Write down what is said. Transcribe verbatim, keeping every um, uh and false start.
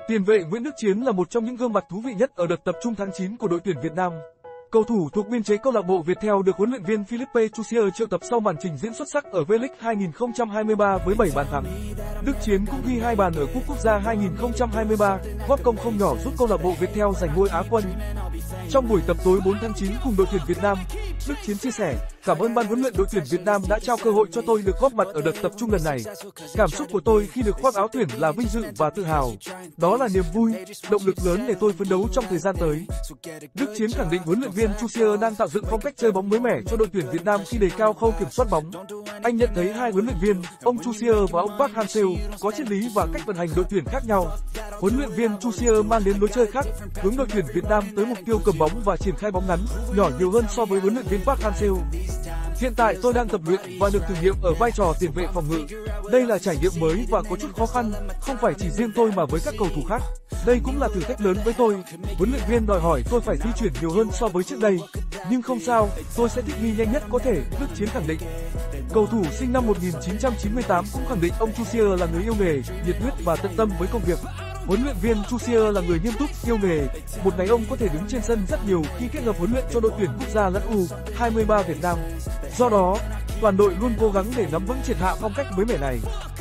Tiền vệ Nguyễn Đức Chiến là một trong những gương mặt thú vị nhất ở đợt tập trung tháng chín của đội tuyển Việt Nam. Cầu thủ thuộc biên chế câu lạc bộ Viettel được huấn luyện viên Philippe Chusier triệu tập sau màn trình diễn xuất sắc ở V-League hai nghìn không trăm hai mươi ba với bảy bàn thắng. Đức Chiến cũng ghi hai bàn ở Cúp Quốc gia hai nghìn không trăm hai mươi ba, góp công không nhỏ giúp câu lạc bộ Viettel giành ngôi Á quân. Trong buổi tập tối bốn tháng chín cùng đội tuyển Việt Nam, Đức Chiến chia sẻ: "Cảm ơn ban huấn luyện đội tuyển Việt Nam đã trao cơ hội cho tôi được góp mặt ở đợt tập trung lần này. Cảm xúc của tôi khi được khoác áo tuyển là vinh dự và tự hào. Đó là niềm vui, động lực lớn để tôi phấn đấu trong thời gian tới." Đức Chiến khẳng định huấn luyện viên Chusier đang tạo dựng phong cách chơi bóng mới mẻ cho đội tuyển Việt Nam khi đề cao khâu kiểm soát bóng. Anh nhận thấy hai huấn luyện viên, ông Chusier và ông Park Hang-seo, có triết lý và cách vận hành đội tuyển khác nhau. Huấn luyện viên Chusier mang đến lối chơi khác, hướng đội tuyển Việt Nam tới mục tiêu cầm bóng và triển khai bóng ngắn, nhỏ nhiều hơn so với huấn luyện viên Park Hang-seo. "Hiện tại tôi đang tập luyện và được thử nghiệm ở vai trò tiền vệ phòng ngự. Đây là trải nghiệm mới và có chút khó khăn, không phải chỉ riêng tôi mà với các cầu thủ khác. Đây cũng là thử thách lớn với tôi. Huấn luyện viên đòi hỏi tôi phải di chuyển nhiều hơn so với trước đây. Nhưng không sao, tôi sẽ thích nghi nhanh nhất có thể", Đức Chiến khẳng định. Cầu thủ sinh năm một nghìn chín trăm chín mươi tám cũng khẳng định ông Chusier là người yêu nghề, nhiệt huyết và tận tâm với công việc. Huấn luyện viên Chusier là người nghiêm túc, yêu nghề. Một ngày ông có thể đứng trên sân rất nhiều khi kết hợp huấn luyện cho đội tuyển quốc gia lẫn U hai mươi ba Việt Nam. Do đó, toàn đội luôn cố gắng để nắm vững triệt hạ phong cách mới mẻ này.